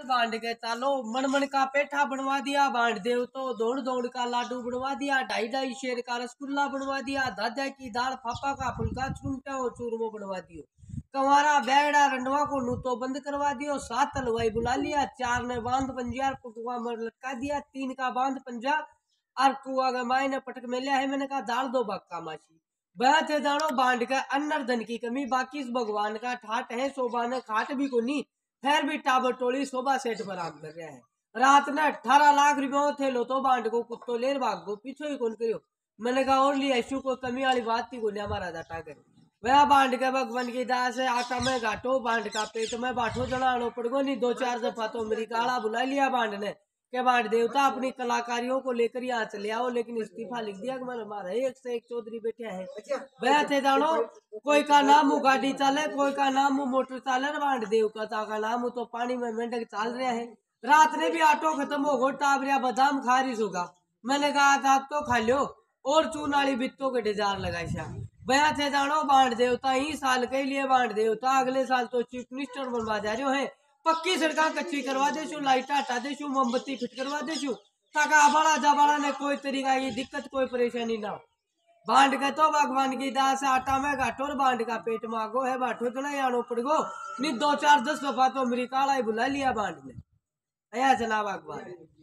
बांट के चालो, मन मन का पेठा बनवा दिया बांट देव तो, दौड़ दौड़ का लाडू बनवा दिया, ढाई ढाई शेर का रसगुल्ला बनवा दिया, दादा की दाल फाफा का फुलका चुनटा और चूरमो बनवा दियो, कंवारा बैड़ा रंडवा को नूतो बंद करवा दियो, 7 हलवाई बुला लिया, 4 ने बांध पंजा कुआ में लटका दिया, 3 का बांध पंजा और कुआ के माई ने पटक में लिया है। मैंने कहा दाल दो बक्का माची वह थे दानो बांट का अन्नर धन की कमी, बाकी इस भगवान का ठाट है, शोभा ने खाट भी को नहीं, फिर भी टाबर टोली शोभा सेठ पर आग कर रहा है। रात ने 18 लाख रुपये थे लो तो बांट को कुत्तो लेर भागो पीछे ही कौन करियो। मैंने कहा और लिया ऐसू को कमी वाली बात थी को हमारा जाटा कर वह बांट के भगवान की दास है, आटा में घाटो बांट का पेट में बांटो जलानो पड़गो नहीं। 2-4 दफा तो मेरी काला बुला लिया बांट ने के बांट देवता अपनी कलाकारियों को लेकर यहाँ चले आओ, लेकिन इस्तीफा लिख दिया कि हमारा एक से एक चौधरी बैठे हैं। वह थे जानो कोई का नाम गाड़ी चाले, कोई का नाम मोटर चाले, बांट देव का नाम तो पानी में मेंढक चाल रहे हैं। रात ने भी ऑटो खत्म हो गो टाबरिया बादाम खा रही होगा। मैंने कहा था तो खा लो और चून वाली बित्तों के डिजार लगाई। वह थे जानो बांट देवता ही साल के लिए बांट देवता अगले साल तो चीफ मिनिस्टर बनवा जा रहे हैं। पक्की सड़क कच्ची करवा देशु, लाइट हटा देशु, मोमबत्ती फिट करवा देशु, ताकि आबाड़ा जाबाड़ा ने कोई तरीका की दिक्कत कोई परेशानी ना हो। बांट के तो भगवान की दास आटा में घाटो और बांट का पेट मांगो है बांटो तो नहीं आनो पड़गो नहीं। 2-4-10 दफा तो मेरी काला ही बुला लिया बांट ने। अया जनाब भगवान।